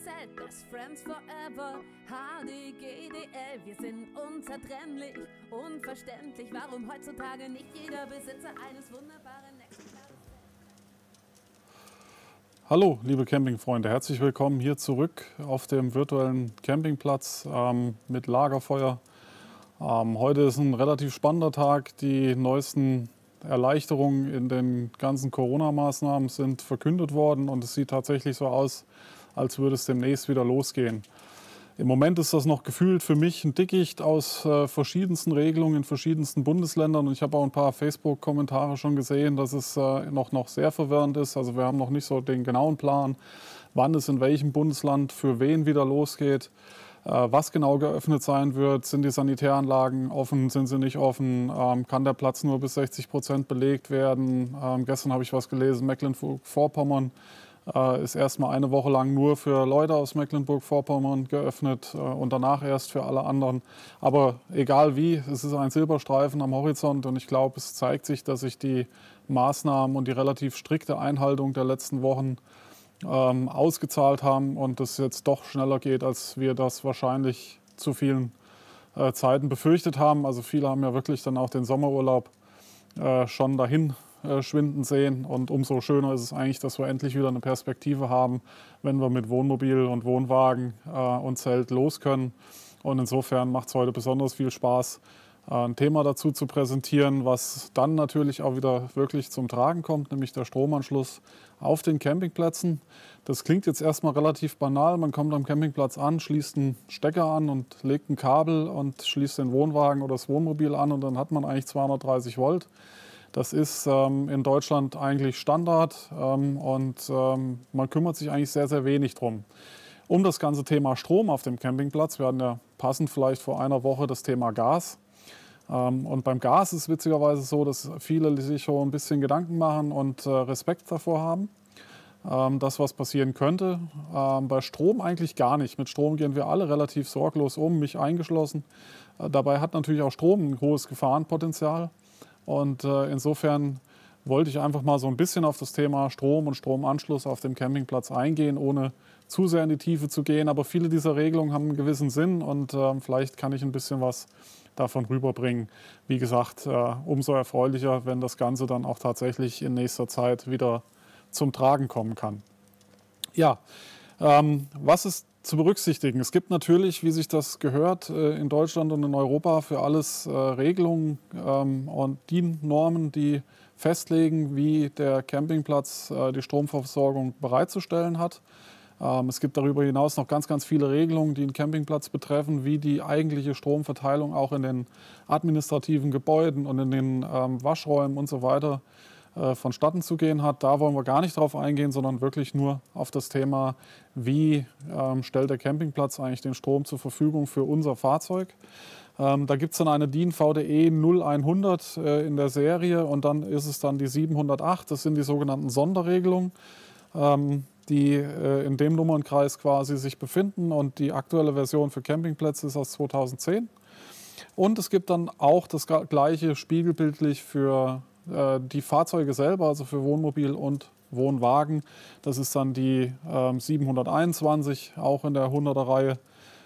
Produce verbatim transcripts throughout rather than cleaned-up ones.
Z, Best Friends Forever, H D G D L, wir sind unzertrennlich, unverständlich, warum heutzutage nicht jeder Besitzer eines wunderbaren Exemplars. Hallo liebe Campingfreunde, herzlich willkommen hier zurück auf dem virtuellen Campingplatz ähm, mit Lagerfeuer. Ähm, heute ist ein relativ spannender Tag, die neuesten Erleichterungen in den ganzen Corona-Maßnahmen sind verkündet worden und es sieht tatsächlich so aus, als würde es demnächst wieder losgehen. Im Moment ist das noch gefühlt für mich ein Dickicht aus äh, verschiedensten Regelungen in verschiedensten Bundesländern. Und ich habe auch ein paar Facebook-Kommentare schon gesehen, dass es äh, noch, noch sehr verwirrend ist. Also wir haben noch nicht so den genauen Plan, wann es in welchem Bundesland für wen wieder losgeht, äh, was genau geöffnet sein wird. Sind die Sanitäranlagen offen, sind sie nicht offen? Ähm, kann der Platz nur bis sechzig Prozent belegt werden? Ähm, gestern habe ich was gelesen, Mecklenburg-Vorpommern Äh, ist erstmal eine Woche lang nur für Leute aus Mecklenburg-Vorpommern geöffnet äh, und danach erst für alle anderen. Aber egal wie, es ist ein Silberstreifen am Horizont und ich glaube, es zeigt sich, dass sich die Maßnahmen und die relativ strikte Einhaltung der letzten Wochen ähm, ausgezahlt haben und es jetzt doch schneller geht, als wir das wahrscheinlich zu vielen äh, Zeiten befürchtet haben. Also viele haben ja wirklich dann auch den Sommerurlaub äh, schon dahin schwinden sehen. Und umso schöner ist es eigentlich, dass wir endlich wieder eine Perspektive haben, wenn wir mit Wohnmobil und Wohnwagen äh, und Zelt los können. Und insofern macht es heute besonders viel Spaß, äh, ein Thema dazu zu präsentieren, was dann natürlich auch wieder wirklich zum Tragen kommt, nämlich der Stromanschluss auf den Campingplätzen. Das klingt jetzt erstmal relativ banal. Man kommt am Campingplatz an, schließt einen Stecker an und legt ein Kabel und schließt den Wohnwagen oder das Wohnmobil an und dann hat man eigentlich zweihundertdreißig Volt. Das ist ähm, in Deutschland eigentlich Standard ähm, und ähm, man kümmert sich eigentlich sehr, sehr wenig drum. Um das ganze Thema Strom auf dem Campingplatz, wir hatten ja passend vielleicht vor einer Woche das Thema Gas. Ähm, und beim Gas ist es witzigerweise so, dass viele sich schon ein bisschen Gedanken machen und äh, Respekt davor haben, ähm, dass was passieren könnte. Ähm, bei Strom eigentlich gar nicht. Mit Strom gehen wir alle relativ sorglos um, mich eingeschlossen. Äh, dabei hat natürlich auch Strom ein hohes Gefahrenpotenzial. Und äh, insofern wollte ich einfach mal so ein bisschen auf das Thema Strom und Stromanschluss auf dem Campingplatz eingehen, ohne zu sehr in die Tiefe zu gehen. Aber viele dieser Regelungen haben einen gewissen Sinn und äh, vielleicht kann ich ein bisschen was davon rüberbringen. Wie gesagt, äh, umso erfreulicher, wenn das Ganze dann auch tatsächlich in nächster Zeit wieder zum Tragen kommen kann. Ja, ähm, was ist zu berücksichtigen? Es gibt natürlich, wie sich das gehört, in Deutschland und in Europa für alles äh, Regelungen ähm, und D I N-Normen, die festlegen, wie der Campingplatz äh, die Stromversorgung bereitzustellen hat. Ähm, es gibt darüber hinaus noch ganz, ganz viele Regelungen, die den Campingplatz betreffen, wie die eigentliche Stromverteilung auch in den administrativen Gebäuden und in den ähm, Waschräumen und so weiter vonstatten zu gehen hat. Da wollen wir gar nicht drauf eingehen, sondern wirklich nur auf das Thema, wie ähm, stellt der Campingplatz eigentlich den Strom zur Verfügung für unser Fahrzeug. Ähm, da gibt es dann eine D I N V D E null hundert äh, in der Serie und dann ist es dann die siebenhundertacht. Das sind die sogenannten Sonderregelungen, ähm, die äh, in dem Nummernkreis quasi sich befinden und die aktuelle Version für Campingplätze ist aus zweitausendzehn. Und es gibt dann auch das gleiche spiegelbildlich für die Fahrzeuge selber, also für Wohnmobil und Wohnwagen. Das ist dann die äh, siebenhunderteinundzwanzig, auch in der hunderter-Reihe.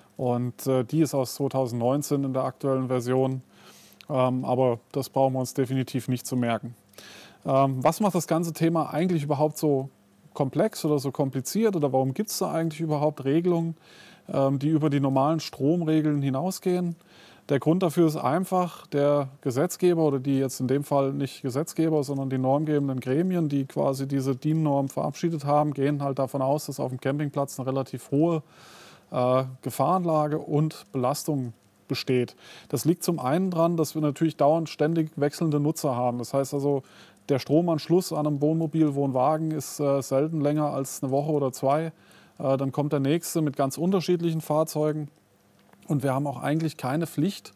Und äh, die ist aus zweitausendneunzehn in der aktuellen Version. Ähm, aber das brauchen wir uns definitiv nicht zu merken. Ähm, was macht das ganze Thema eigentlich überhaupt so komplex oder so kompliziert? Oder warum gibt es da eigentlich überhaupt Regelungen, ähm, die über die normalen Stromregeln hinausgehen? Der Grund dafür ist einfach, der Gesetzgeber oder die jetzt in dem Fall nicht Gesetzgeber, sondern die normgebenden Gremien, die quasi diese D I N-Norm verabschiedet haben, gehen halt davon aus, dass auf dem Campingplatz eine relativ hohe äh, Gefahrenlage und Belastung besteht. Das liegt zum einen daran, dass wir natürlich dauernd ständig wechselnde Nutzer haben. Das heißt also, der Stromanschluss an einem Wohnmobil, Wohnwagen ist äh, selten länger als eine Woche oder zwei. Äh, dann kommt der nächste mit ganz unterschiedlichen Fahrzeugen. Und wir haben auch eigentlich keine Pflicht,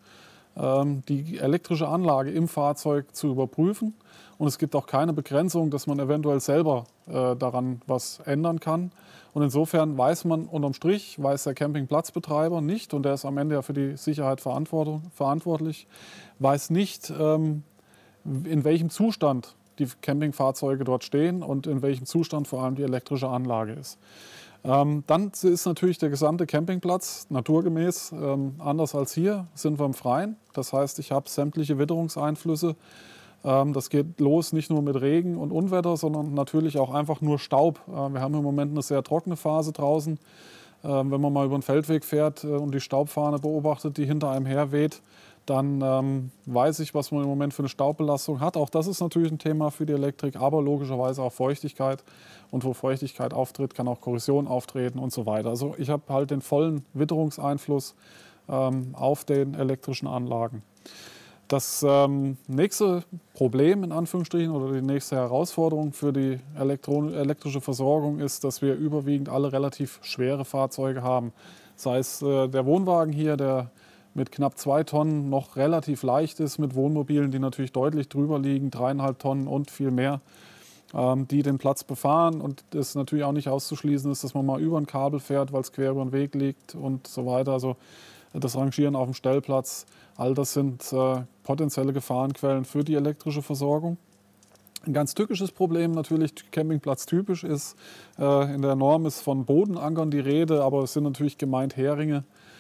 die elektrische Anlage im Fahrzeug zu überprüfen. Und es gibt auch keine Begrenzung, dass man eventuell selber daran was ändern kann. Und insofern weiß man unterm Strich, weiß der Campingplatzbetreiber nicht, und der ist am Ende ja für die Sicherheit verantwortlich, weiß nicht, in welchem Zustand die Campingfahrzeuge dort stehen und in welchem Zustand vor allem die elektrische Anlage ist. Ähm, dann ist natürlich der gesamte Campingplatz naturgemäß, ähm, anders als hier, sind wir im Freien. Das heißt, ich habe sämtliche Witterungseinflüsse. Ähm, das geht los nicht nur mit Regen und Unwetter, sondern natürlich auch einfach nur Staub. Äh, wir haben im Moment eine sehr trockene Phase draußen. Ähm, wenn man mal über den Feldweg fährt äh, und die Staubfahne beobachtet, die hinter einem her weht, dann ähm, weiß ich, was man im Moment für eine Staubbelastung hat. Auch das ist natürlich ein Thema für die Elektrik, aber logischerweise auch Feuchtigkeit. Und wo Feuchtigkeit auftritt, kann auch Korrosion auftreten und so weiter. Also ich habe halt den vollen Witterungseinfluss ähm, auf den elektrischen Anlagen. Das ähm, nächste Problem in Anführungsstrichen oder die nächste Herausforderung für die Elektro- elektrische Versorgung ist, dass wir überwiegend alle relativ schwere Fahrzeuge haben. Sei es äh, der Wohnwagen hier, der mit knapp zwei Tonnen noch relativ leicht ist, mit Wohnmobilen, die natürlich deutlich drüber liegen, dreieinhalb Tonnen und viel mehr, ähm, die den Platz befahren. Und es natürlich auch nicht auszuschließen ist, dass man mal über ein Kabel fährt, weil es quer über den Weg liegt und so weiter. Also das Rangieren auf dem Stellplatz, all das sind äh, potenzielle Gefahrenquellen für die elektrische Versorgung. Ein ganz tückisches Problem natürlich, campingplatztypisch ist, äh, in der Norm ist von Bodenankern die Rede, aber es sind natürlich gemeint Heringe,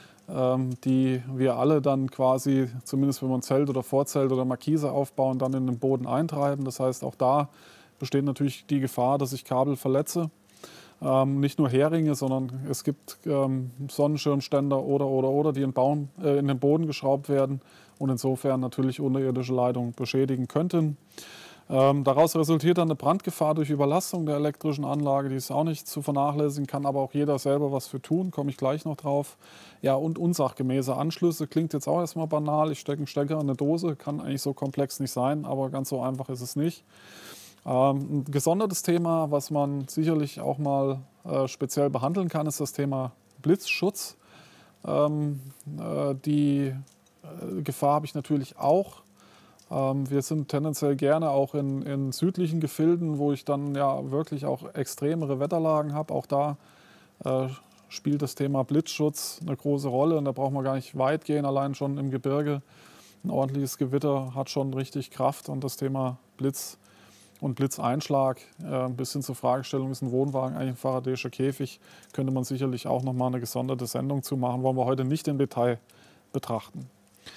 die wir alle dann quasi, zumindest wenn wir ein Zelt oder Vorzelt oder Markise aufbauen, dann in den Boden eintreiben. Das heißt, auch da besteht natürlich die Gefahr, dass ich Kabel verletze. Ähm, nicht nur Heringe, sondern es gibt ähm, Sonnenschirmständer oder, oder, oder, die in, Baum, äh, in den Boden geschraubt werden und insofern natürlich unterirdische Leitungen beschädigen könnten. Ähm, daraus resultiert dann eine Brandgefahr durch Überlastung der elektrischen Anlage, die ist auch nicht zu vernachlässigen, kann aber auch jeder selber was für tun, komme ich gleich noch drauf. Ja, und unsachgemäße Anschlüsse, klingt jetzt auch erstmal banal, ich stecke einen Stecker in eine Dose, kann eigentlich so komplex nicht sein, aber ganz so einfach ist es nicht. Ähm, ein gesondertes Thema, was man sicherlich auch mal äh, speziell behandeln kann, ist das Thema Blitzschutz. Ähm, äh, die äh, Gefahr habe ich natürlich auch. Wir sind tendenziell gerne auch in, in südlichen Gefilden, wo ich dann ja wirklich auch extremere Wetterlagen habe. Auch da äh, spielt das Thema Blitzschutz eine große Rolle und da braucht man gar nicht weit gehen. Allein schon im Gebirge ein ordentliches Gewitter hat schon richtig Kraft und das Thema Blitz und Blitzeinschlag, äh, ein bisschen zur Fragestellung, ist ein Wohnwagen eigentlich ein faradäischer Käfig, könnte man sicherlich auch noch mal eine gesonderte Sendung zu machen, wollen wir heute nicht im Detail betrachten.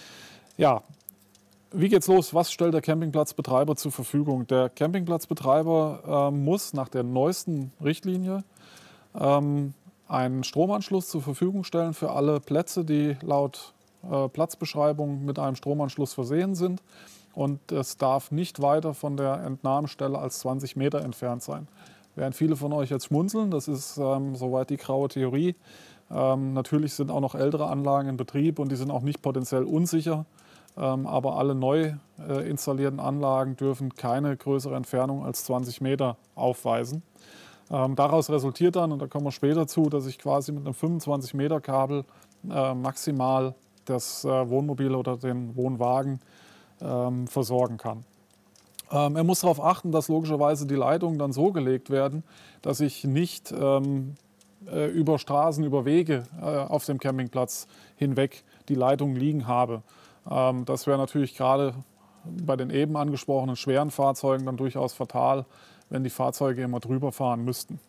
Ja. Wie geht's los? Was stellt der Campingplatzbetreiber zur Verfügung? Der Campingplatzbetreiber äh, muss nach der neuesten Richtlinie ähm, einen Stromanschluss zur Verfügung stellen für alle Plätze, die laut äh, Platzbeschreibung mit einem Stromanschluss versehen sind. Und es darf nicht weiter von der Entnahmestelle als zwanzig Meter entfernt sein. Während viele von euch jetzt schmunzeln, das ist ähm, soweit die graue Theorie. Ähm, natürlich sind auch noch ältere Anlagen in Betrieb und die sind auch nicht potenziell unsicher. Aber alle neu äh, installierten Anlagen dürfen keine größere Entfernung als zwanzig Meter aufweisen. Ähm, daraus resultiert dann, und da kommen wir später zu, dass ich quasi mit einem fünfundzwanzig Meter Kabel äh, maximal das äh, Wohnmobil oder den Wohnwagen ähm, versorgen kann. Ähm, er muss darauf achten, dass logischerweise die Leitungen dann so gelegt werden, dass ich nicht ähm, äh, über Straßen, über Wege äh, auf dem Campingplatz hinweg die Leitungen liegen habe. Das wäre natürlich gerade bei den eben angesprochenen schweren Fahrzeugen dann durchaus fatal, wenn die Fahrzeuge immer drüber fahren müssten.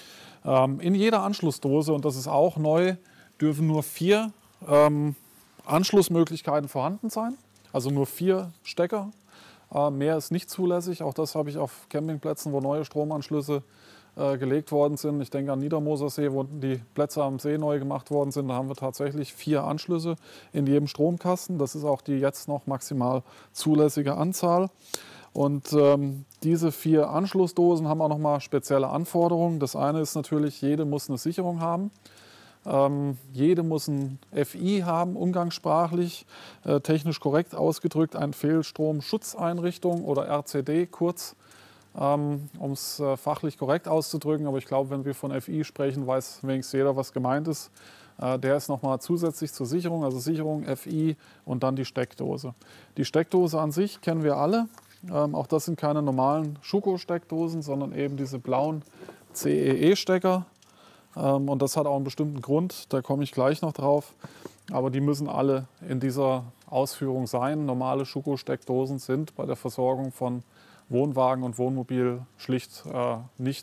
In jeder Anschlussdose, und das ist auch neu, dürfen nur vier ähm, Anschlussmöglichkeiten vorhanden sein. Also nur vier Stecker. Äh, mehr ist nicht zulässig. Auch das habe ich auf Campingplätzen, wo neue Stromanschlüsse äh, gelegt worden sind. Ich denke an Niedermoser See, wo die Plätze am See neu gemacht worden sind. Da haben wir tatsächlich vier Anschlüsse in jedem Stromkasten. Das ist auch die jetzt noch maximal zulässige Anzahl. Und ähm, diese vier Anschlussdosen haben auch noch mal spezielle Anforderungen. Das eine ist natürlich, jede muss eine Sicherung haben. Ähm, jede muss ein F I haben, umgangssprachlich, äh, technisch korrekt ausgedrückt, eine Fehlstromschutzeinrichtung oder R C D kurz, ähm, um es äh, fachlich korrekt auszudrücken. Aber ich glaube, wenn wir von F I sprechen, weiß wenigstens jeder, was gemeint ist. Äh, der ist nochmal zusätzlich zur Sicherung, also Sicherung, F I und dann die Steckdose. Die Steckdose an sich kennen wir alle. Ähm, auch das sind keine normalen Schuko-Steckdosen, sondern eben diese blauen C E E-Stecker. Ähm, und das hat auch einen bestimmten Grund, da komme ich gleich noch drauf. Aber die müssen alle in dieser Ausführung sein. Normale Schuko-Steckdosen sind bei der Versorgung von Wohnwagen und Wohnmobil schlicht äh, nicht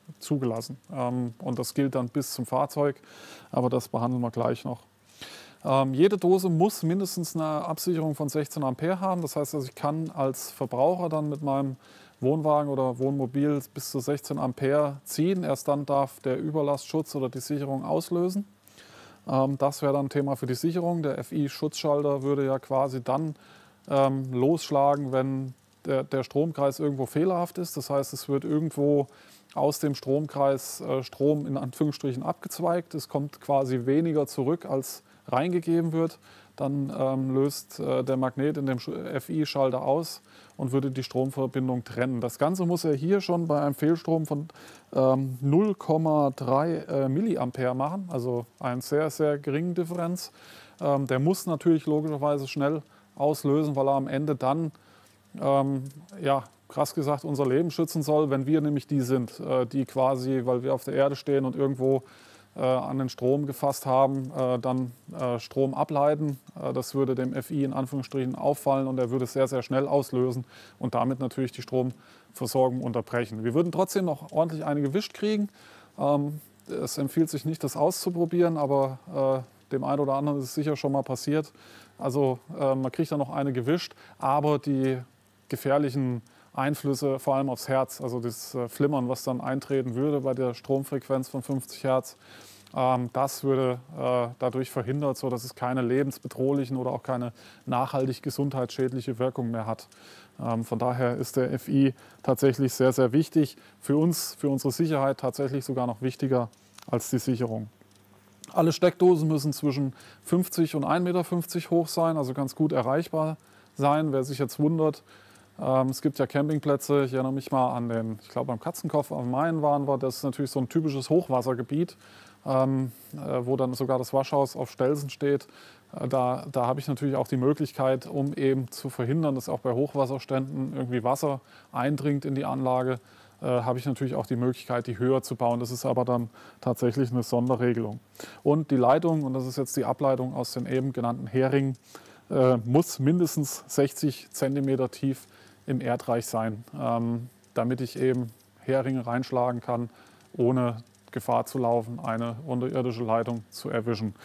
zugelassen. Ähm, und das gilt dann bis zum Fahrzeug, aber das behandeln wir gleich noch. Ähm, jede Dose muss mindestens eine Absicherung von sechzehn Ampere haben. Das heißt, also ich kann als Verbraucher dann mit meinem Wohnwagen oder Wohnmobil bis zu sechzehn Ampere ziehen. Erst dann darf der Überlastschutz oder die Sicherung auslösen. Ähm, das wäre dann ein Thema für die Sicherung. Der F I-Schutzschalter würde ja quasi dann ähm, losschlagen, wenn der, der Stromkreis irgendwo fehlerhaft ist. Das heißt, es wird irgendwo aus dem Stromkreis äh, Strom in Anführungsstrichen abgezweigt. Es kommt quasi weniger zurück, als reingegeben wird. Dann ähm, löst äh, der Magnet in dem F I-Schalter aus und würde die Stromverbindung trennen. Das Ganze muss er hier schon bei einem Fehlstrom von ähm, null Komma drei äh, Milliampere machen, also eine sehr, sehr geringe Differenz. Ähm, der muss natürlich logischerweise schnell auslösen, weil er am Ende dann, ähm, ja, krass gesagt, unser Leben schützen soll, wenn wir nämlich die sind, äh, die quasi, weil wir auf der Erde stehen und irgendwo Äh, an den Strom gefasst haben, äh, dann äh, Strom ableiten. Äh, das würde dem F I in Anführungsstrichen auffallen und er würde sehr, sehr schnell auslösen und damit natürlich die Stromversorgung unterbrechen. Wir würden trotzdem noch ordentlich eine gewischt kriegen. Ähm, es empfiehlt sich nicht, das auszuprobieren, aber äh, dem einen oder anderen ist es sicher schon mal passiert. Also äh, man kriegt dann noch eine gewischt, aber die gefährlichen Einflüsse vor allem aufs Herz, also das äh, Flimmern, was dann eintreten würde bei der Stromfrequenz von fünfzig Hertz, ähm, das würde äh, dadurch verhindert, sodass es keine lebensbedrohlichen oder auch keine nachhaltig gesundheitsschädliche Wirkung mehr hat. Ähm, von daher ist der F I tatsächlich sehr, sehr wichtig. Für uns, für unsere Sicherheit tatsächlich sogar noch wichtiger als die Sicherung. Alle Steckdosen müssen zwischen fünfzig und ein Meter fünfzig hoch sein, also ganz gut erreichbar sein. Wer sich jetzt wundert, Ähm, es gibt ja Campingplätze, ich erinnere mich mal an den, ich glaube am Katzenkopf am Main waren wir, das ist natürlich so ein typisches Hochwassergebiet, ähm, äh, wo dann sogar das Waschhaus auf Stelzen steht. Äh, da da habe ich natürlich auch die Möglichkeit, um eben zu verhindern, dass auch bei Hochwasserständen irgendwie Wasser eindringt in die Anlage, äh, habe ich natürlich auch die Möglichkeit, die höher zu bauen. Das ist aber dann tatsächlich eine Sonderregelung. Und die Leitung, und das ist jetzt die Ableitung aus den eben genannten Heringen, äh, muss mindestens sechzig Zentimeter tief im Erdreich sein, ähm, damit ich eben Heringe reinschlagen kann, ohne Gefahr zu laufen, eine unterirdische Leitung zu erwischen.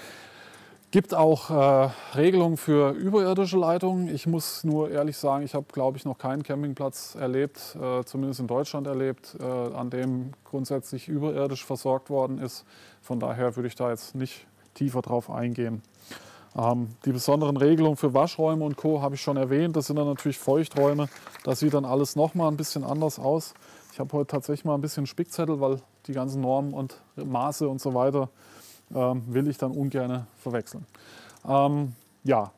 Gibt auch äh, Regelungen für überirdische Leitungen. Ich muss nur ehrlich sagen, ich habe, glaube ich, noch keinen Campingplatz erlebt, äh, zumindest in Deutschland erlebt, äh, an dem grundsätzlich überirdisch versorgt worden ist. Von daher würde ich da jetzt nicht tiefer drauf eingehen. Ähm, die besonderen Regelungen für Waschräume und Co. habe ich schon erwähnt. Das sind dann natürlich Feuchträume. Das sieht dann alles noch mal ein bisschen anders aus. Ich habe heute tatsächlich mal ein bisschen Spickzettel, weil die ganzen Normen und Maße und so weiter ähm, will ich dann ungern verwechseln. Ähm, ja,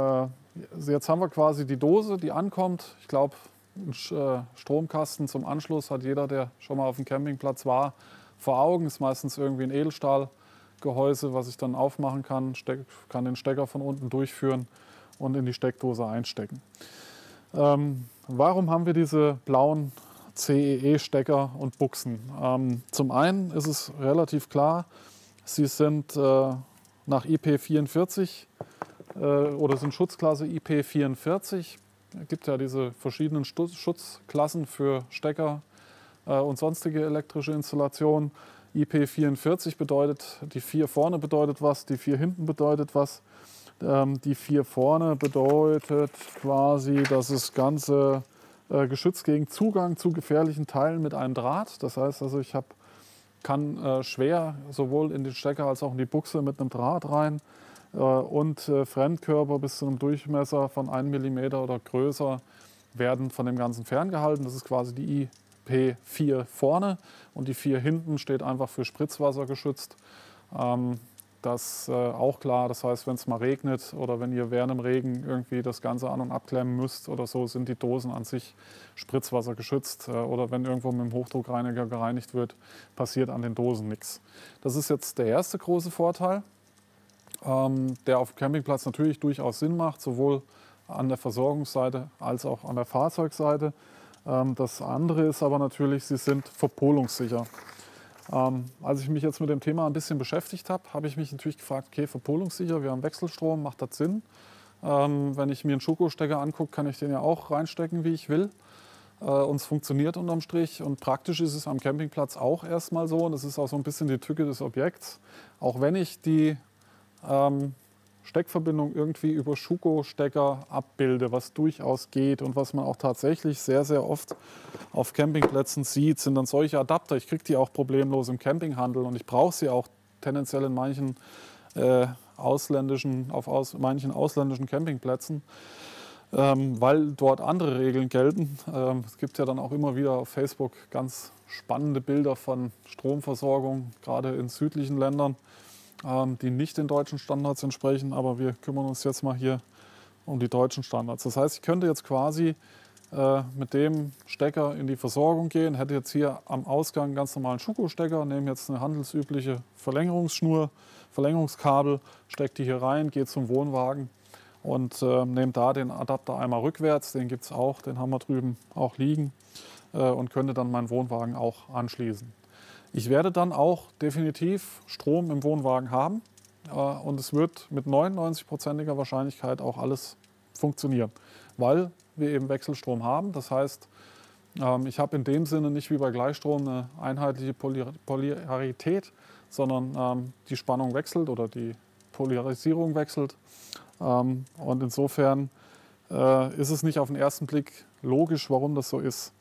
äh, jetzt haben wir quasi die Dose, die ankommt. Ich glaube, einen Stromkasten zum Anschluss hat jeder, der schon mal auf dem Campingplatz war, vor Augen. Ist meistens irgendwie ein Edelstahl. Gehäuse, was ich dann aufmachen kann, steck, kann den Stecker von unten durchführen und in die Steckdose einstecken. Ähm, warum haben wir diese blauen C E E-Stecker und Buchsen? Ähm, zum einen ist es relativ klar, sie sind äh, nach I P vierundvierzig äh, oder sind Schutzklasse I P vierundvierzig. Es gibt ja diese verschiedenen Schutzklassen für Stecker äh, und sonstige elektrische Installationen. I P vierundvierzig bedeutet, die vier vorne bedeutet was, die vier hinten bedeutet was. Ähm, die vier vorne bedeutet quasi, dass das Ganze äh, geschützt gegen Zugang zu gefährlichen Teilen mit einem Draht. Das heißt also, ich hab, kann äh, schwer sowohl in den Stecker als auch in die Buchse mit einem Draht rein. Äh, und äh, Fremdkörper bis zu einem Durchmesser von einem Millimeter oder größer werden von dem Ganzen ferngehalten. Das ist quasi die I P vier vorne und die vier hinten steht einfach für Spritzwasser geschützt. Ähm, das ist äh, auch klar, das heißt, wenn es mal regnet oder wenn ihr während dem Regen irgendwie das Ganze an- und abklemmen müsst oder so, sind die Dosen an sich Spritzwasser geschützt. Äh, oder wenn irgendwo mit dem Hochdruckreiniger gereinigt wird, passiert an den Dosen nichts. Das ist jetzt der erste große Vorteil, ähm, der auf dem Campingplatz natürlich durchaus Sinn macht, sowohl an der Versorgungsseite als auch an der Fahrzeugseite. Das andere ist aber natürlich, sie sind verpolungssicher. Ähm, als ich mich jetzt mit dem Thema ein bisschen beschäftigt habe, habe ich mich natürlich gefragt, okay, verpolungssicher, wir haben Wechselstrom, macht das Sinn? Ähm, wenn ich mir einen Schokostecker angucke, kann ich den ja auch reinstecken, wie ich will. Äh, und es funktioniert unterm Strich. Und praktisch ist es am Campingplatz auch erstmal so. Und das ist auch so ein bisschen die Tücke des Objekts. Auch wenn ich die ähm, Steckverbindung irgendwie über Schuko-Stecker abbilde, was durchaus geht und was man auch tatsächlich sehr, sehr oft auf Campingplätzen sieht, sind dann solche Adapter. Ich kriege die auch problemlos im Campinghandel und ich brauche sie auch tendenziell in manchen äh, ausländischen, auf aus, manchen ausländischen Campingplätzen, ähm, weil dort andere Regeln gelten. Ähm, es gibt ja dann auch immer wieder auf Facebook ganz spannende Bilder von Stromversorgung, gerade in südlichen Ländern, die nicht den deutschen Standards entsprechen, aber wir kümmern uns jetzt mal hier um die deutschen Standards. Das heißt, ich könnte jetzt quasi äh, mit dem Stecker in die Versorgung gehen, hätte jetzt hier am Ausgang einen ganz normalen Schuko-Stecker, nehme jetzt eine handelsübliche Verlängerungsschnur, Verlängerungskabel, stecke die hier rein, gehe zum Wohnwagen und äh, nehme da den Adapter einmal rückwärts, den gibt es auch, den haben wir drüben auch liegen äh, und könnte dann meinen Wohnwagen auch anschließen. Ich werde dann auch definitiv Strom im Wohnwagen haben äh, und es wird mit neunundneunzig-prozentiger Wahrscheinlichkeit auch alles funktionieren, weil wir eben Wechselstrom haben. Das heißt, ähm, ich habe in dem Sinne nicht wie bei Gleichstrom eine einheitliche Polar Polarität, sondern ähm, die Spannung wechselt oder die Polarisierung wechselt. Ähm, und insofern äh, ist es nicht auf den ersten Blick logisch, warum das so ist.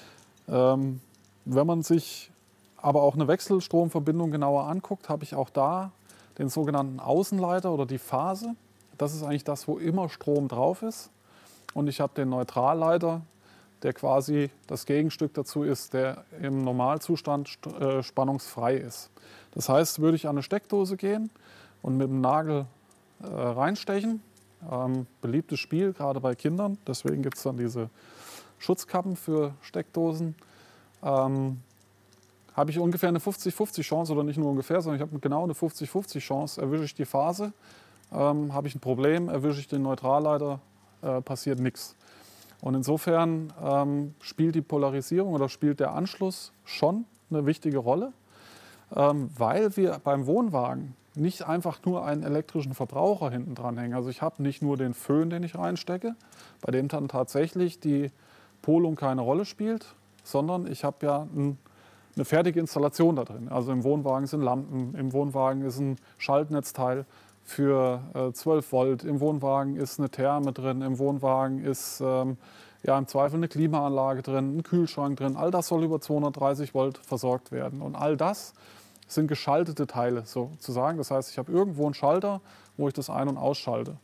Ähm, wenn man sich aber auch eine Wechselstromverbindung genauer anguckt, habe ich auch da den sogenannten Außenleiter oder die Phase. Das ist eigentlich das, wo immer Strom drauf ist. Und ich habe den Neutralleiter, der quasi das Gegenstück dazu ist, der im Normalzustand äh, spannungsfrei ist. Das heißt, würde ich an eine Steckdose gehen und mit dem Nagel äh, reinstechen, ähm, beliebtes Spiel, gerade bei Kindern, deswegen gibt es dann diese Schutzkappen für Steckdosen, ähm, habe ich ungefähr eine fünfzig fünfzig Chance, oder nicht nur ungefähr, sondern ich habe genau eine fünfzig fünfzig Chance. Erwische ich die Phase, ähm, habe ich ein Problem, erwische ich den Neutralleiter, äh, passiert nichts. Und insofern ähm, spielt die Polarisierung oder spielt der Anschluss schon eine wichtige Rolle, ähm, weil wir beim Wohnwagen nicht einfach nur einen elektrischen Verbraucher hinten dran hängen. Also ich habe nicht nur den Föhn, den ich reinstecke, bei dem dann tatsächlich die Polung keine Rolle spielt, sondern ich habe ja ein eine fertige Installation da drin. Also im Wohnwagen sind Lampen, im Wohnwagen ist ein Schaltnetzteil für äh, zwölf Volt, im Wohnwagen ist eine Therme drin, im Wohnwagen ist ähm, ja, im Zweifel eine Klimaanlage drin, ein Kühlschrank drin. All das soll über zweihundertdreißig Volt versorgt werden. Und all das sind geschaltete Teile sozusagen. Das heißt, ich habe irgendwo einen Schalter, wo ich das ein- und ausschalte.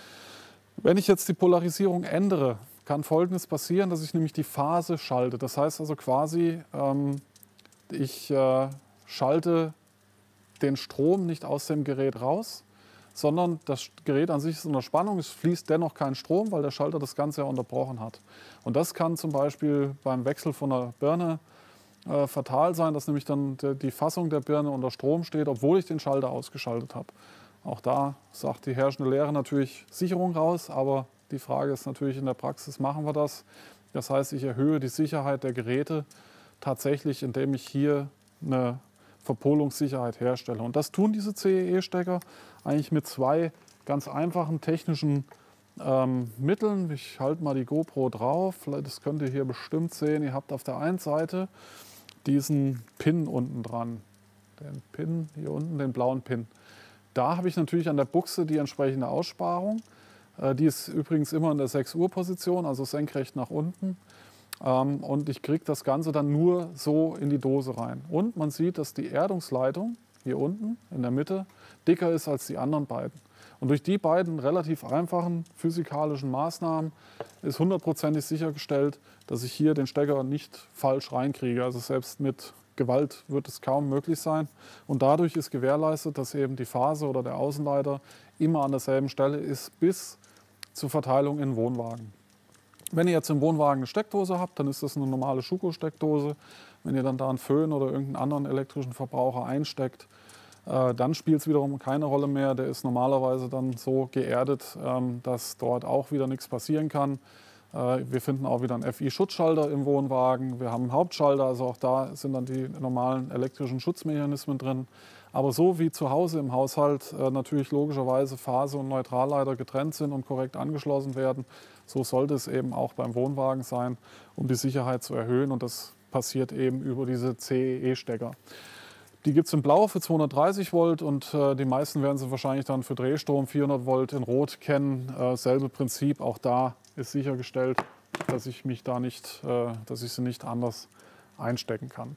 Wenn ich jetzt die Polarisierung ändere, kann Folgendes passieren, dass ich nämlich die Phase schalte. Das heißt also quasi, ähm, ich äh, schalte den Strom nicht aus dem Gerät raus, sondern das Gerät an sich ist unter Spannung, es fließt dennoch kein Strom, weil der Schalter das Ganze ja unterbrochen hat. Und das kann zum Beispiel beim Wechsel von der Birne äh, fatal sein, dass nämlich dann de, die Fassung der Birne unter Strom steht, obwohl ich den Schalter ausgeschaltet habe. Auch da sagt die herrschende Lehre natürlich Sicherung raus, aber die Frage ist natürlich in der Praxis, machen wir das? Das heißt, ich erhöhe die Sicherheit der Geräte tatsächlich, indem ich hier eine Verpolungssicherheit herstelle. Und das tun diese C E E-Stecker eigentlich mit zwei ganz einfachen technischen ähm, Mitteln. Ich halte mal die GoPro drauf, das könnt ihr hier bestimmt sehen. Ihr habt auf der einen Seite diesen Pin unten dran, den Pin hier unten, den blauen Pin. Da habe ich natürlich an der Buchse die entsprechende Aussparung. Äh, die ist übrigens immer in der sechs Uhr Position, also senkrecht nach unten. Ähm, und ich kriege das Ganze dann nur so in die Dose rein. Und man sieht, dass die Erdungsleitung hier unten in der Mitte dicker ist als die anderen beiden. Und durch die beiden relativ einfachen physikalischen Maßnahmen ist hundertprozentig sichergestellt, dass ich hier den Stecker nicht falsch reinkriege. Also selbst mit Gewalt wird es kaum möglich sein. Und dadurch ist gewährleistet, dass eben die Phase oder der Außenleiter immer an derselben Stelle ist bis zur Verteilung in den Wohnwagen. Wenn ihr jetzt im Wohnwagen eine Steckdose habt, dann ist das eine normale Schuko-Steckdose. Wenn ihr dann da einen Föhn oder irgendeinen anderen elektrischen Verbraucher einsteckt, äh, dann spielt es wiederum keine Rolle mehr. Der ist normalerweise dann so geerdet, ähm, dass dort auch wieder nichts passieren kann. Äh, wir finden auch wieder einen F I-Schutzschalter im Wohnwagen. Wir haben einen Hauptschalter, also auch da sind dann die normalen elektrischen Schutzmechanismen drin. Aber so wie zu Hause im Haushalt äh, natürlich logischerweise Phase- und Neutralleiter getrennt sind und korrekt angeschlossen werden, so sollte es eben auch beim Wohnwagen sein, um die Sicherheit zu erhöhen. Und das passiert eben über diese C E E-Stecker. Die gibt es in Blau für zweihundertdreißig Volt und äh, die meisten werden sie wahrscheinlich dann für Drehstrom vierhundert Volt in Rot kennen. Äh, selbe Prinzip, auch da ist sichergestellt, dass ich mich da nicht, äh, dass ich sie nicht anders einstecken kann.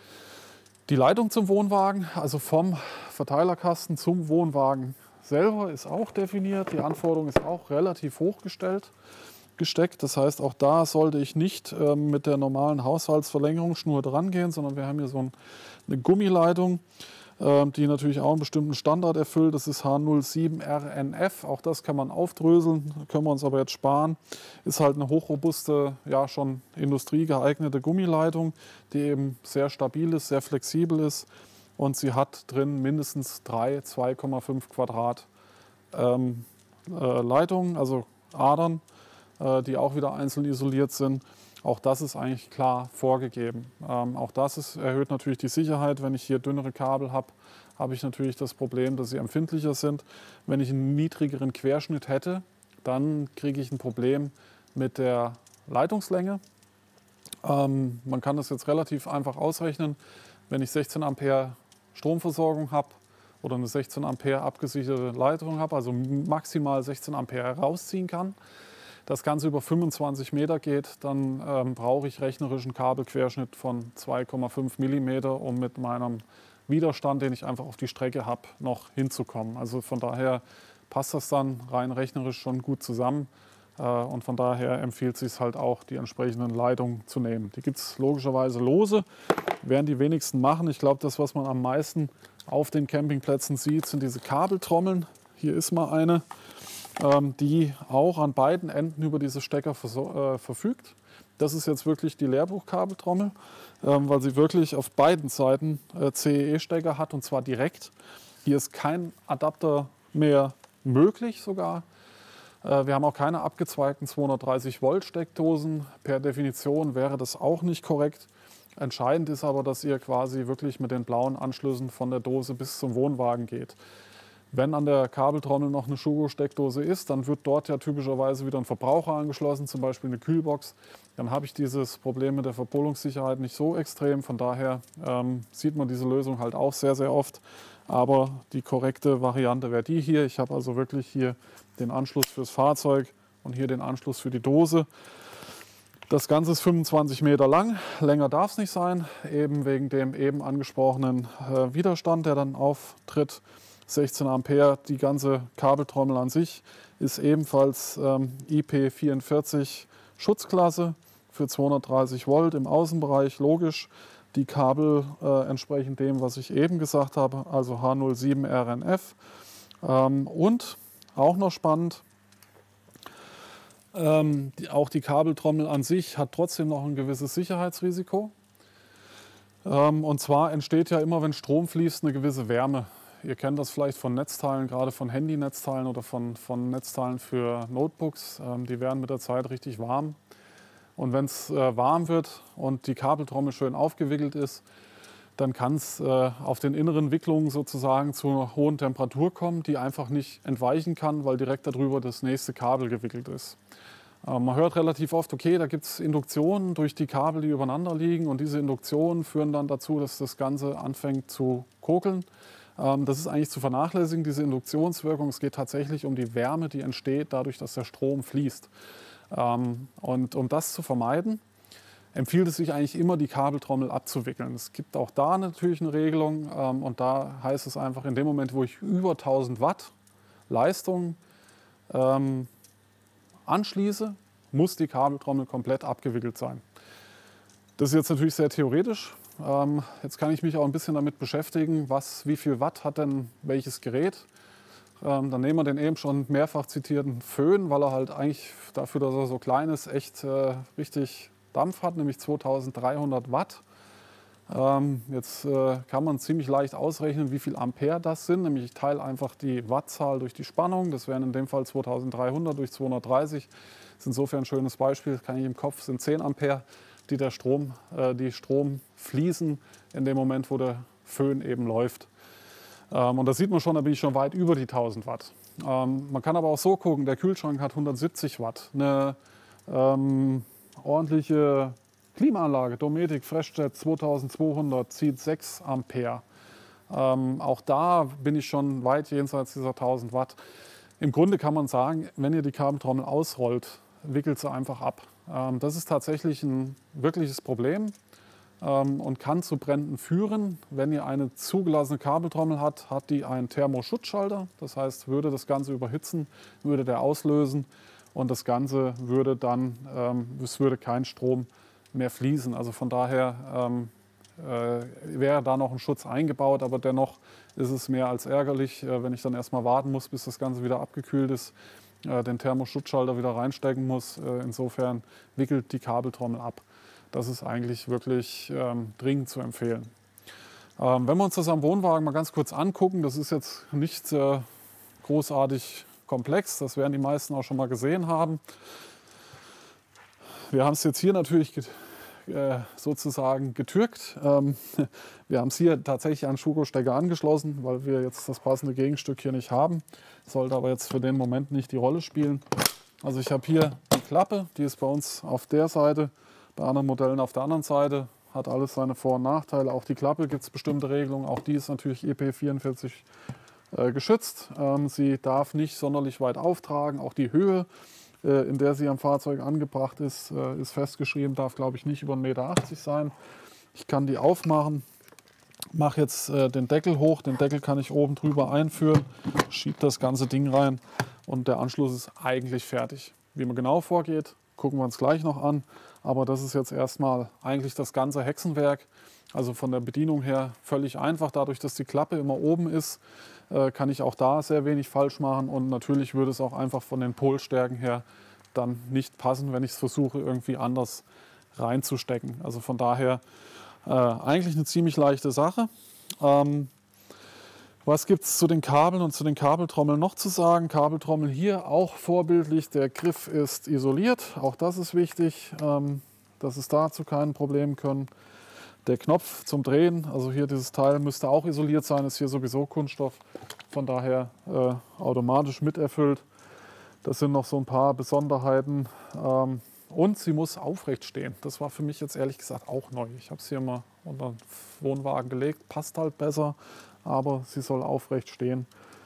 Die Leitung zum Wohnwagen, also vom Verteilerkasten zum Wohnwagen selber, ist auch definiert. Die Anforderung ist auch relativ hoch gestellt, gesteckt. Das heißt, auch da sollte ich nicht äh, mit der normalen Haushaltsverlängerungsschnur dran gehen, sondern wir haben hier so ein, eine Gummileitung, äh, die natürlich auch einen bestimmten Standard erfüllt. Das ist H null sieben R N F. Auch das kann man aufdröseln, können wir uns aber jetzt sparen. Ist halt eine hochrobuste, ja schon industriegeeignete Gummileitung, die eben sehr stabil ist, sehr flexibel ist. Und sie hat drin mindestens drei zwei Komma fünf Quadrat ähm, äh, Leitungen, also Adern, äh, die auch wieder einzeln isoliert sind. Auch das ist eigentlich klar vorgegeben. Ähm, auch das ist, erhöht natürlich die Sicherheit. Wenn ich hier dünnere Kabel habe, habe ich natürlich das Problem, dass sie empfindlicher sind. Wenn ich einen niedrigeren Querschnitt hätte, dann kriege ich ein Problem mit der Leitungslänge. Ähm, man kann das jetzt relativ einfach ausrechnen. Wenn ich sechzehn Ampere Stromversorgung habe oder eine sechzehn Ampere abgesicherte Leitung habe, also maximal sechzehn Ampere herausziehen kann, das Ganze über fünfundzwanzig Meter geht, dann ähm, brauche ich rechnerischen Kabelquerschnitt von zwei Komma fünf Millimeter, um mit meinem Widerstand, den ich einfach auf die Strecke habe, noch hinzukommen. Also von daher passt das dann rein rechnerisch schon gut zusammen. Äh, und von daher empfiehlt es sich halt auch, die entsprechenden Leitungen zu nehmen. Die gibt es logischerweise lose, werden die wenigsten machen. Ich glaube, das, was man am meisten auf den Campingplätzen sieht, sind diese Kabeltrommeln. Hier ist mal eine, ähm, die auch an beiden Enden über diese Stecker äh, verfügt. Das ist jetzt wirklich die Lehrbuchkabeltrommel, ähm, weil sie wirklich auf beiden Seiten äh, C E E-Stecker hat, und zwar direkt. Hier ist kein Adapter mehr möglich sogar. Äh, wir haben auch keine abgezweigten zweihundertdreißig Volt Steckdosen. Per Definition wäre das auch nicht korrekt. Entscheidend ist aber, dass ihr quasi wirklich mit den blauen Anschlüssen von der Dose bis zum Wohnwagen geht. Wenn an der Kabeltrommel noch eine Schuko-Steckdose ist, dann wird dort ja typischerweise wieder ein Verbraucher angeschlossen, zum Beispiel eine Kühlbox. Dann habe ich dieses Problem mit der Verpolungssicherheit nicht so extrem. Von daher ähm, sieht man diese Lösung halt auch sehr, sehr oft. Aber die korrekte Variante wäre die hier. Ich habe also wirklich hier den Anschluss fürs Fahrzeug und hier den Anschluss für die Dose. Das Ganze ist fünfundzwanzig Meter lang, länger darf es nicht sein, eben wegen dem eben angesprochenen äh, Widerstand, der dann auftritt. sechzehn Ampere, die ganze Kabeltrommel an sich ist ebenfalls ähm, I P vierundvierzig Schutzklasse für zweihundertdreißig Volt im Außenbereich, logisch. Die Kabel äh, entsprechend dem, was ich eben gesagt habe, also H null sieben R N F. Ähm, und auch noch spannend, Ähm, die, auch die Kabeltrommel an sich hat trotzdem noch ein gewisses Sicherheitsrisiko. Ähm, und zwar entsteht ja immer, wenn Strom fließt, eine gewisse Wärme. Ihr kennt das vielleicht von Netzteilen, gerade von Handynetzteilen oder von, von Netzteilen für Notebooks. Ähm, die werden mit der Zeit richtig warm. Und wenn es äh, warm wird und die Kabeltrommel schön aufgewickelt ist, dann kann es äh, auf den inneren Wicklungen sozusagen zu einer hohen Temperatur kommen, die einfach nicht entweichen kann, weil direkt darüber das nächste Kabel gewickelt ist. Äh, man hört relativ oft, okay, da gibt es Induktionen durch die Kabel, die übereinander liegen, und diese Induktionen führen dann dazu, dass das Ganze anfängt zu kokeln. Ähm, das ist eigentlich zu vernachlässigen, diese Induktionswirkung. Es geht tatsächlich um die Wärme, die entsteht dadurch, dass der Strom fließt. Ähm, und um das zu vermeiden, empfiehlt es sich eigentlich immer, die Kabeltrommel abzuwickeln. Es gibt auch da natürlich eine Regelung, ähm, und da heißt es einfach, in dem Moment, wo ich über tausend Watt Leistung ähm, anschließe, muss die Kabeltrommel komplett abgewickelt sein. Das ist jetzt natürlich sehr theoretisch. Ähm, jetzt kann ich mich auch ein bisschen damit beschäftigen, was, wie viel Watt hat denn welches Gerät. Ähm, dann nehmen wir den eben schon mehrfach zitierten Föhn, weil er halt eigentlich dafür, dass er so klein ist, echt äh, richtig Dampf hat, nämlich zweitausenddreihundert Watt. Ähm, jetzt äh, kann man ziemlich leicht ausrechnen, wie viel Ampere das sind. Nämlich ich teile einfach die Wattzahl durch die Spannung. Das wären in dem Fall zweitausenddreihundert durch zweihundertdreißig. Das ist insofern ein schönes Beispiel. Das kann ich im Kopf, das sind zehn Ampere, die der Strom, äh, die Strom fließen in dem Moment, wo der Föhn eben läuft. Ähm, und da sieht man schon, da bin ich schon weit über die tausend Watt. Ähm, man kann aber auch so gucken, der Kühlschrank hat hundertsiebzig Watt. Eine ähm, ordentliche Klimaanlage, Dometic FreshJet zweitausendzweihundert, zieht sechs Ampere. Ähm, auch da bin ich schon weit jenseits dieser tausend Watt. Im Grunde kann man sagen, wenn ihr die Kabeltrommel ausrollt, wickelt sie einfach ab. Ähm, das ist tatsächlich ein wirkliches Problem ähm, und kann zu Bränden führen. Wenn ihr eine zugelassene Kabeltrommel habt, hat die einen Thermoschutzschalter. Das heißt, würde das Ganze überhitzen, würde der auslösen und das Ganze würde dann, ähm, es würde kein Strom mehr fließen. Also von daher ähm, äh, wäre da noch ein Schutz eingebaut, aber dennoch ist es mehr als ärgerlich, äh, wenn ich dann erstmal warten muss, bis das Ganze wieder abgekühlt ist, äh, den Thermoschutzschalter wieder reinstecken muss. Äh, insofern wickelt die Kabeltrommel ab. Das ist eigentlich wirklich ähm, dringend zu empfehlen. Ähm, wenn wir uns das am Wohnwagen mal ganz kurz angucken, das ist jetzt nicht äh, großartig komplex, das werden die meisten auch schon mal gesehen haben. Wir haben es jetzt hier natürlich äh, sozusagen getürkt. Ähm, wir haben es hier tatsächlich an Schuko-Stecker angeschlossen, weil wir jetzt das passende Gegenstück hier nicht haben. Sollte aber jetzt für den Moment nicht die Rolle spielen. Also ich habe hier die Klappe, die ist bei uns auf der Seite, bei anderen Modellen auf der anderen Seite. Hat alles seine Vor- und Nachteile. Auch die Klappe gibt es bestimmte Regelungen. Auch die ist natürlich I P vierundvierzig äh, geschützt. Ähm, sie darf nicht sonderlich weit auftragen. Auch die Höhe, äh, in der sie am Fahrzeug angebracht ist, äh, ist festgeschrieben. Darf, glaube ich, nicht über ein Meter achtzig sein. Ich kann die aufmachen. Mache jetzt äh, den Deckel hoch. Den Deckel kann ich oben drüber einführen. Schiebe das ganze Ding rein und der Anschluss ist eigentlich fertig. Wie man genau vorgeht, gucken wir uns gleich noch an. Aber das ist jetzt erstmal eigentlich das ganze Hexenwerk. Also von der Bedienung her völlig einfach. Dadurch, dass die Klappe immer oben ist, äh, kann ich auch da sehr wenig falsch machen. Und natürlich würde es auch einfach von den Polstärken her dann nicht passen, wenn ich es versuche, irgendwie anders reinzustecken. Also von daher äh, eigentlich eine ziemlich leichte Sache. Ähm, Was gibt es zu den Kabeln und zu den Kabeltrommeln noch zu sagen? Kabeltrommel hier auch vorbildlich. Der Griff ist isoliert. Auch das ist wichtig, ähm, dass es da zu keinen Problemen können. Der Knopf zum Drehen, also hier dieses Teil müsste auch isoliert sein, ist hier sowieso Kunststoff. Von daher äh, automatisch miterfüllt. Das sind noch so ein paar Besonderheiten. Ähm, und sie muss aufrecht stehen. Das war für mich jetzt ehrlich gesagt auch neu. Ich habe es hier mal unter den Wohnwagen gelegt. Passt halt besser. Aber sie soll aufrecht stehen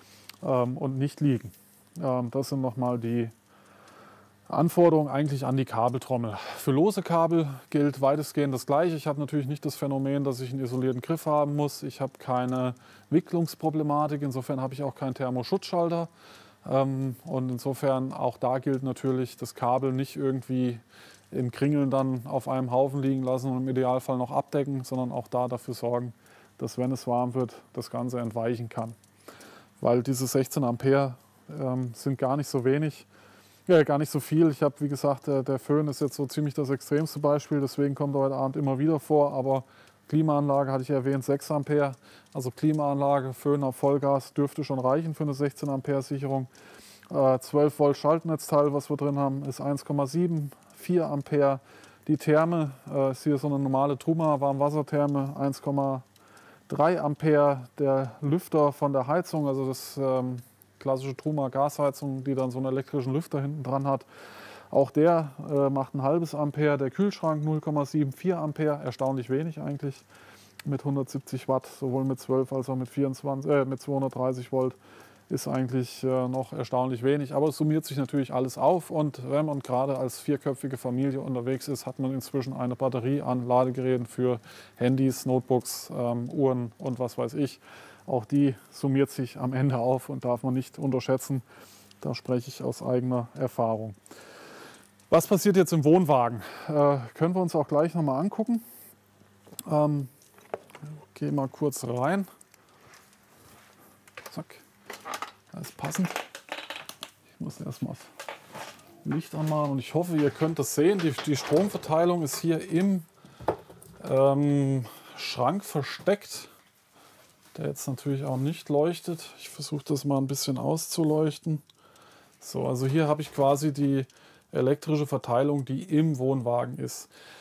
ähm, und nicht liegen. Ähm, das sind nochmal die Anforderungen eigentlich an die Kabeltrommel. Für lose Kabel gilt weitestgehend das Gleiche. Ich habe natürlich nicht das Phänomen, dass ich einen isolierten Griff haben muss. Ich habe keine Wicklungsproblematik. Insofern habe ich auch keinen Thermoschutzschalter. Ähm, und insofern auch da gilt natürlich, das Kabel nicht irgendwie in Kringeln dann auf einem Haufen liegen lassen und im Idealfall noch abdecken, sondern auch da dafür sorgen, dass, wenn es warm wird, das Ganze entweichen kann. Weil diese sechzehn Ampere ähm, sind gar nicht so wenig, ja, gar nicht so viel. Ich habe, wie gesagt, der, der Föhn ist jetzt so ziemlich das extremste Beispiel, deswegen kommt er heute Abend immer wieder vor. Aber Klimaanlage hatte ich erwähnt, sechs Ampere. Also Klimaanlage, Föhn auf Vollgas dürfte schon reichen für eine sechzehn Ampere Sicherung. Äh, zwölf Volt Schaltnetzteil, was wir drin haben, ist eins Komma sieben, vier Ampere. Die Therme äh, ist hier so eine normale Truma Warmwassertherme, eins Komma drei Ampere. Der Lüfter von der Heizung, also das ähm, klassische Truma Gasheizung, die dann so einen elektrischen Lüfter hinten dran hat, auch der äh, macht ein halbes Ampere. Der Kühlschrank null Komma vierundsiebzig Ampere, erstaunlich wenig eigentlich, mit hundertsiebzig Watt, sowohl mit zwölf als auch mit, vierundzwanzig, äh, mit zweihundertdreißig Volt. Ist eigentlich äh, noch erstaunlich wenig, aber es summiert sich natürlich alles auf und wenn man gerade als vierköpfige Familie unterwegs ist, hat man inzwischen eine Batterie an Ladegeräten für Handys, Notebooks, ähm, Uhren und was weiß ich. Auch die summiert sich am Ende auf und darf man nicht unterschätzen. Da spreche ich aus eigener Erfahrung. Was passiert jetzt im Wohnwagen? Äh, können wir uns auch gleich nochmal angucken. Ähm, gehe mal kurz rein. Zack. Das ist passend. Ich muss erstmal das Licht anmachen und ich hoffe, ihr könnt das sehen. Die, die Stromverteilung ist hier im ähm, Schrank versteckt, der jetzt natürlich auch nicht leuchtet. Ich versuche das mal ein bisschen auszuleuchten. So, also hier habe ich quasi die elektrische Verteilung, die im Wohnwagen ist.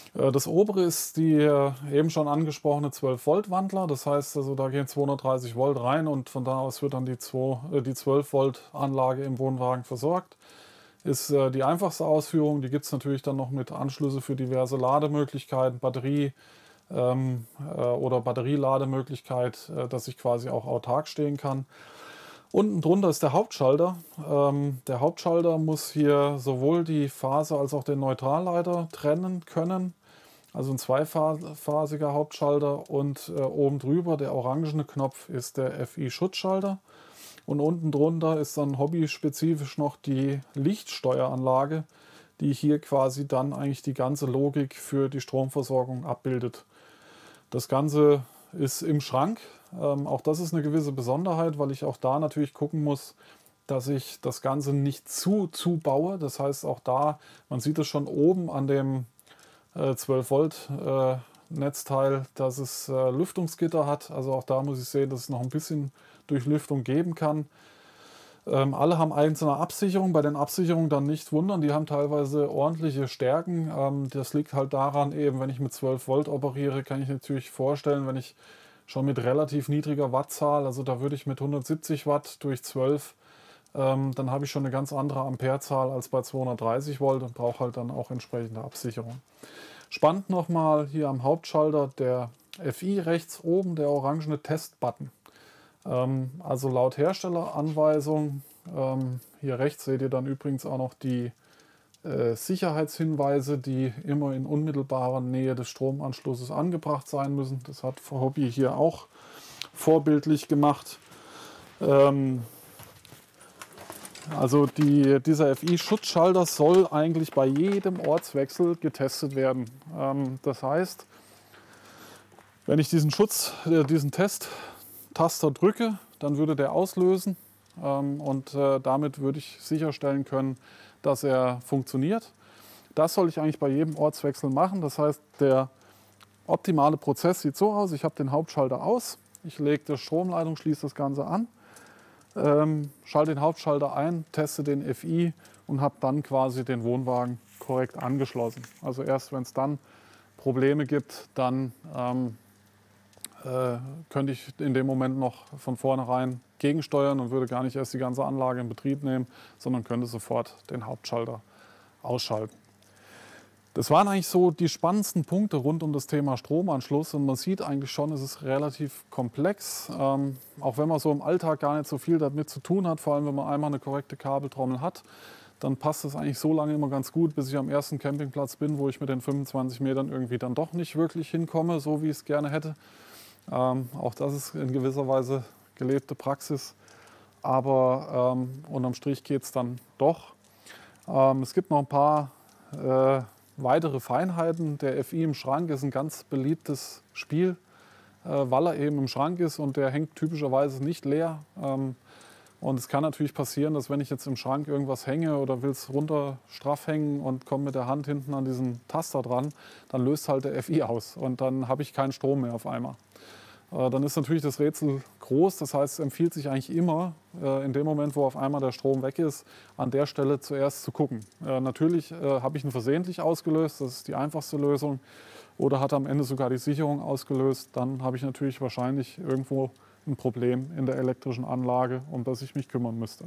Das obere ist die eben schon angesprochene zwölf Volt Wandler. Das heißt, also da gehen zweihundertdreißig Volt rein und von da aus wird dann die, die zwölf Volt Anlage im Wohnwagen versorgt. Ist die einfachste Ausführung. Die gibt es natürlich dann noch mit Anschlüsse für diverse Lademöglichkeiten, Batterie ähm, oder Batterielademöglichkeit, dass ich quasi auch autark stehen kann. Unten drunter ist der Hauptschalter. Ähm, der Hauptschalter muss hier sowohl die Phase als auch den Neutralleiter trennen können. Also ein zweiphasiger Hauptschalter und äh, oben drüber der orangene Knopf ist der F I-Schutzschalter. Und unten drunter ist dann hobbyspezifisch noch die Lichtsteueranlage, die hier quasi dann eigentlich die ganze Logik für die Stromversorgung abbildet. Das Ganze ist im Schrank. Ähm, auch das ist eine gewisse Besonderheit, weil ich auch da natürlich gucken muss, dass ich das Ganze nicht zu zu baue. Das heißt auch da, man sieht es schon oben an dem äh, zwölf Volt äh, Netzteil, dass es äh, Lüftungsgitter hat. Also auch da muss ich sehen, dass es noch ein bisschen Durchlüftung geben kann. Ähm, alle haben einzelne Absicherung. Bei den Absicherungen dann nicht wundern, die haben teilweise ordentliche Stärken. Ähm, das liegt halt daran, eben wenn ich mit zwölf Volt operiere, kann ich natürlich vorstellen, wenn ich schon mit relativ niedriger Wattzahl, also da würde ich mit hundertsiebzig Watt durch zwölf, ähm, dann habe ich schon eine ganz andere Amperezahl als bei zweihundertdreißig Volt und brauche halt dann auch entsprechende Absicherung. Spannend nochmal hier am Hauptschalter der F I rechts oben, der orangene Test-Button. Ähm, also laut Herstelleranweisung, ähm, hier rechts seht ihr dann übrigens auch noch die äh, Sicherheitshinweise, die immer in unmittelbarer Nähe des Stromanschlusses angebracht sein müssen. Das hat Hobby hier auch vorbildlich gemacht. Ähm, also die, dieser F I-Schutzschalter soll eigentlich bei jedem Ortswechsel getestet werden. Ähm, das heißt, wenn ich diesen Schutz, äh, diesen Test-Taster drücke, dann würde der auslösen ähm, und äh, damit würde ich sicherstellen können, dass er funktioniert. Das soll ich eigentlich bei jedem Ortswechsel machen. Das heißt, der optimale Prozess sieht so aus: Ich habe den Hauptschalter aus, ich lege die Stromleitung, schließe das Ganze an, ähm, schalte den Hauptschalter ein, teste den F I und habe dann quasi den Wohnwagen korrekt angeschlossen. Also erst wenn es dann Probleme gibt, dann ähm, äh, könnte ich in dem Moment noch von vornherein gegensteuern und würde gar nicht erst die ganze Anlage in Betrieb nehmen, sondern könnte sofort den Hauptschalter ausschalten. Das waren eigentlich so die spannendsten Punkte rund um das Thema Stromanschluss und man sieht eigentlich schon, es ist relativ komplex, ähm, auch wenn man so im Alltag gar nicht so viel damit zu tun hat, vor allem wenn man einmal eine korrekte Kabeltrommel hat, dann passt es eigentlich so lange immer ganz gut, bis ich am ersten Campingplatz bin, wo ich mit den fünfundzwanzig Metern irgendwie dann doch nicht wirklich hinkomme, so wie ich es gerne hätte. Ähm, auch das ist in gewisser Weise gelebte Praxis, aber ähm, unterm Strich geht es dann doch. Ähm, es gibt noch ein paar äh, weitere Feinheiten. Der F I im Schrank ist ein ganz beliebtes Spiel, äh, weil er eben im Schrank ist und der hängt typischerweise nicht leer. Ähm, und es kann natürlich passieren, dass wenn ich jetzt im Schrank irgendwas hänge oder will es runter straff hängen und komme mit der Hand hinten an diesen Taster dran, dann löst halt der F I aus und dann habe ich keinen Strom mehr auf einmal. Dann ist natürlich das Rätsel groß, das heißt, es empfiehlt sich eigentlich immer, in dem Moment, wo auf einmal der Strom weg ist, an der Stelle zuerst zu gucken. Natürlich habe ich ihn versehentlich ausgelöst, das ist die einfachste Lösung, oder hat am Ende sogar die Sicherung ausgelöst, dann habe ich natürlich wahrscheinlich irgendwo ein Problem in der elektrischen Anlage, um das ich mich kümmern müsste.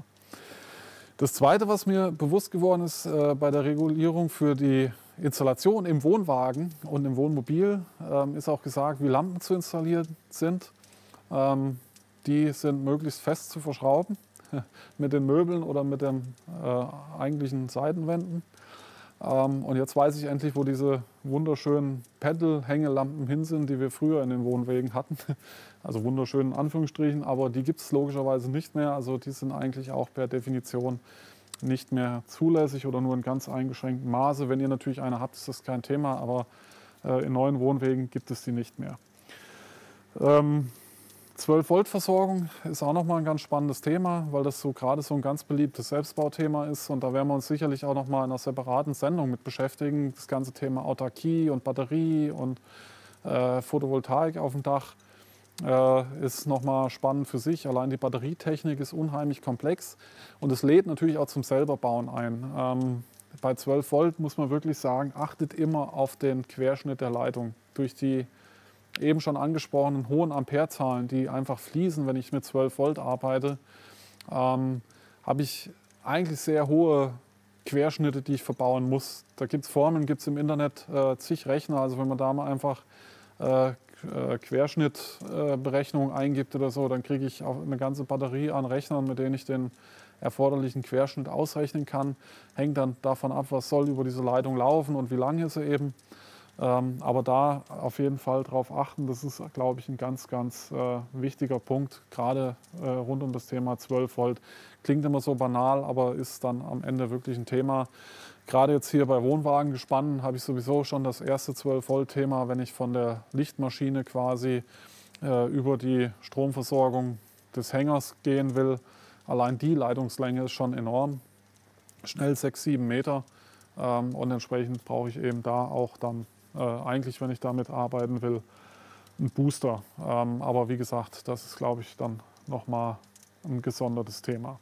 Das Zweite, was mir bewusst geworden ist äh, bei der Regulierung für die Installation im Wohnwagen und im Wohnmobil, ähm, ist auch gesagt, wie Lampen zu installieren sind. Ähm, die sind möglichst fest zu verschrauben mit den Möbeln oder mit den äh, eigentlichen Seitenwänden. Ähm, und jetzt weiß ich endlich, wo diese wunderschönen Pedal-Hängelampen hin sind, die wir früher in den Wohnwägen hatten. Also wunderschön in Anführungsstrichen, aber die gibt es logischerweise nicht mehr. Also die sind eigentlich auch per Definition nicht mehr zulässig oder nur in ganz eingeschränktem Maße. Wenn ihr natürlich eine habt, ist das kein Thema, aber äh, in neuen Wohnwägen gibt es die nicht mehr. Ähm, zwölf Volt Versorgung ist auch nochmal ein ganz spannendes Thema, weil das so gerade so ein ganz beliebtes Selbstbauthema ist und da werden wir uns sicherlich auch nochmal in einer separaten Sendung mit beschäftigen. Das ganze Thema Autarkie und Batterie und äh, Photovoltaik auf dem Dach äh, ist nochmal spannend für sich. Allein die Batterietechnik ist unheimlich komplex und es lädt natürlich auch zum Selberbauen ein. Ähm, bei zwölf Volt muss man wirklich sagen, achtet immer auf den Querschnitt der Leitung. Durch die eben schon angesprochenen hohen Amperezahlen, die einfach fließen, wenn ich mit zwölf Volt arbeite, ähm, habe ich eigentlich sehr hohe Querschnitte, die ich verbauen muss. Da gibt es Formeln, gibt es im Internet äh, zig Rechner. Also wenn man da mal einfach äh, Querschnittberechnung äh, eingibt oder so, dann kriege ich auch eine ganze Batterie an Rechnern, mit denen ich den erforderlichen Querschnitt ausrechnen kann. Hängt dann davon ab, was soll über diese Leitung laufen und wie lang ist sie eben. Ähm, aber da auf jeden Fall drauf achten, das ist, glaube ich, ein ganz, ganz äh, wichtiger Punkt, gerade äh, rund um das Thema zwölf Volt. Klingt immer so banal, aber ist dann am Ende wirklich ein Thema. Gerade jetzt hier bei Wohnwagengespannen habe ich sowieso schon das erste zwölf Volt Thema, wenn ich von der Lichtmaschine quasi äh, über die Stromversorgung des Hängers gehen will. Allein die Leitungslänge ist schon enorm, schnell sechs, sieben Meter. Ähm, und entsprechend brauche ich eben da auch dann äh, eigentlich, wenn ich damit arbeiten will, einen Booster. Ähm, aber wie gesagt, das ist, glaube ich, dann nochmal ein gesondertes Thema.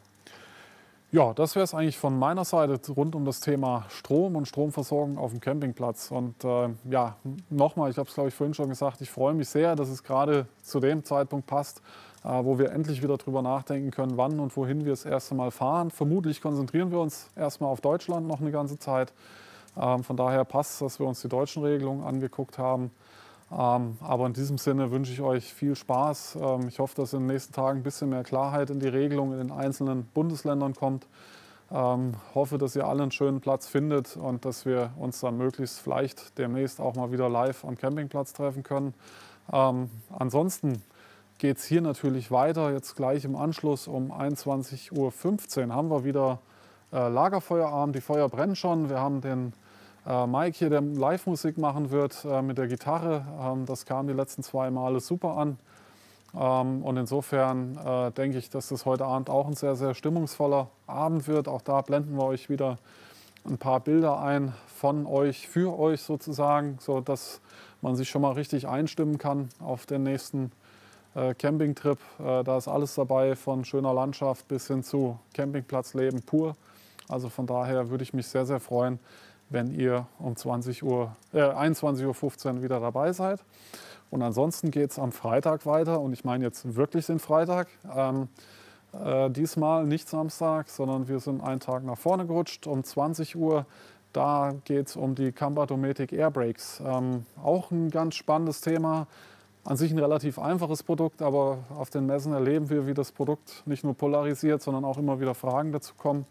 Ja, das wäre es eigentlich von meiner Seite rund um das Thema Strom und Stromversorgung auf dem Campingplatz. Und äh, ja, nochmal, ich habe es glaube ich vorhin schon gesagt, ich freue mich sehr, dass es gerade zu dem Zeitpunkt passt, äh, wo wir endlich wieder drüber nachdenken können, wann und wohin wir das erste Mal fahren. Vermutlich konzentrieren wir uns erstmal auf Deutschland noch eine ganze Zeit. Ähm, von daher passt es, dass wir uns die deutschen Regelungen angeguckt haben. Ähm, aber in diesem Sinne wünsche ich euch viel Spaß. Ähm, ich hoffe, dass in den nächsten Tagen ein bisschen mehr Klarheit in die Regelung in den einzelnen Bundesländern kommt. Ähm, hoffe, dass ihr alle einen schönen Platz findet und dass wir uns dann möglichst vielleicht demnächst auch mal wieder live am Campingplatz treffen können. Ähm, ansonsten geht es hier natürlich weiter. Jetzt gleich im Anschluss um einundzwanzig Uhr fünfzehn haben wir wieder äh, Lagerfeuerabend. Die Feuer brennen schon. Wir haben den Äh, Mike hier, der Live-Musik machen wird äh, mit der Gitarre. Ähm, das kam die letzten zwei Male super an. Ähm, und insofern äh, denke ich, dass das heute Abend auch ein sehr, sehr stimmungsvoller Abend wird. Auch da blenden wir euch wieder ein paar Bilder ein von euch, für euch sozusagen, sodass man sich schon mal richtig einstimmen kann auf den nächsten äh, Campingtrip. Äh, da ist alles dabei, von schöner Landschaft bis hin zu Campingplatzleben pur. Also von daher würde ich mich sehr, sehr freuen, wenn ihr um zwanzig Uhr, äh, einundzwanzig Uhr fünfzehn wieder dabei seid. Und ansonsten geht es am Freitag weiter. Und ich meine jetzt wirklich den Freitag. Ähm, äh, diesmal nicht Samstag, sondern wir sind einen Tag nach vorne gerutscht. Um zwanzig Uhr, da geht es um die Camper Dometic Airbrakes. Ähm, auch ein ganz spannendes Thema. An sich ein relativ einfaches Produkt, aber auf den Messen erleben wir, wie das Produkt nicht nur polarisiert, sondern auch immer wieder Fragen dazu kommen.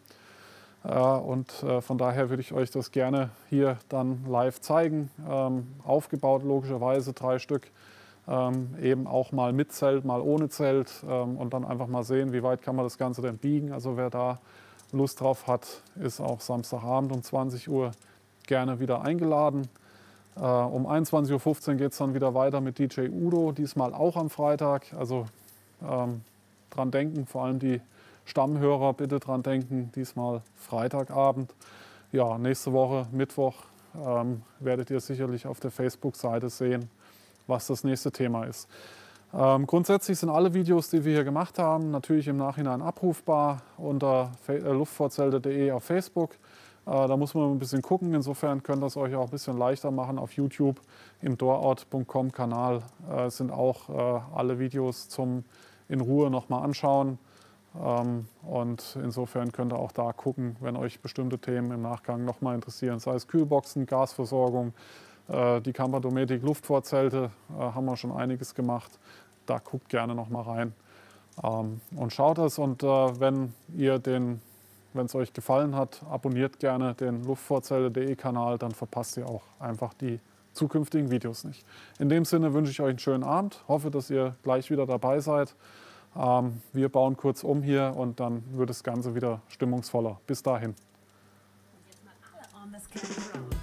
Und von daher würde ich euch das gerne hier dann live zeigen. Ähm, aufgebaut logischerweise drei Stück, ähm, eben auch mal mit Zelt, mal ohne Zelt ähm, und dann einfach mal sehen, wie weit kann man das Ganze denn biegen. Also wer da Lust drauf hat, ist auch Samstagabend um zwanzig Uhr gerne wieder eingeladen. Äh, um einundzwanzig Uhr fünfzehn geht es dann wieder weiter mit D J Udo, diesmal auch am Freitag. Also ähm, dran denken, vor allem die Stammhörer bitte dran denken, diesmal Freitagabend. Ja, nächste Woche, Mittwoch, ähm, werdet ihr sicherlich auf der Facebook-Seite sehen, was das nächste Thema ist. Ähm, grundsätzlich sind alle Videos, die wir hier gemacht haben, natürlich im Nachhinein abrufbar unter luftfahrtzelte punkt de auf Facebook. Äh, da muss man ein bisschen gucken, insofern könnt ihr es euch auch ein bisschen leichter machen auf YouTube. Im doorout punkt com Kanal äh, sind auch äh, alle Videos zum in Ruhe nochmal anschauen. Und insofern könnt ihr auch da gucken, wenn euch bestimmte Themen im Nachgang nochmal interessieren. Sei es Kühlboxen, Gasversorgung, die Camper Dometic Luftfahrtzelte, haben wir schon einiges gemacht. Da guckt gerne nochmal rein und schaut es. Und wenn ihr den, wenn es euch gefallen hat, abonniert gerne den luftfahrtzelte punkt de Kanal, dann verpasst ihr auch einfach die zukünftigen Videos nicht. In dem Sinne wünsche ich euch einen schönen Abend. Hoffe, dass ihr gleich wieder dabei seid. Ähm, wir bauen kurz um hier und dann wird das Ganze wieder stimmungsvoller. Bis dahin. Und jetzt mal alle on this camera.